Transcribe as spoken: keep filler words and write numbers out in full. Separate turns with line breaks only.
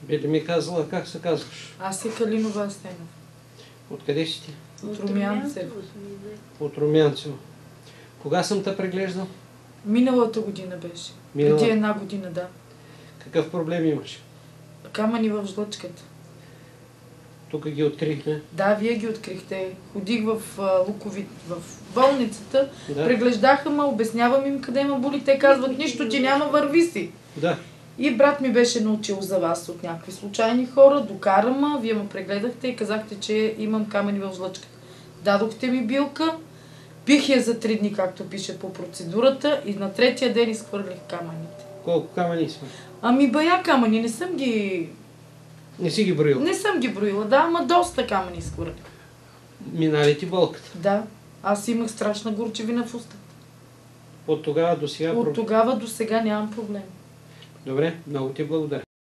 Би ли ми казала как се казваш?
Аз се Калинова Астенов.
Откъде си ти?
От Румянцево.
От Румянцево. Кога съм те преглеждал?
Миналата година беше.
Минала...
Преди една година, да.
Какъв проблем имаш?
Камъни в жлъчката.
Тук ги открихме.
Да, вие ги открихте. Ходих в а, Луковит, в болницата,
Да.
преглеждаха ме, обяснявам им къде ме боли. Те казват, нищо ти няма, върви си.
Да.
И брат ми беше научил за вас от някакви случайни хора, докара ме, вие ме прегледахте и казахте, че имам камъни в жлъчката. Дадохте ми билка, пих я за три дни, както пише по процедурата, и на третия ден изхвърлих камъните.
Колко камъни сме?
Ами бая камъни, не съм ги...
Не си ги броил?
Не съм ги броила, да, ама доста камъни изхвърлих.
Минали ти болката?
Да, аз имах страшна горчевина в устата.
От тогава до сега?
От тогава до сега нямам проблем.
Добре, много ти благодаря.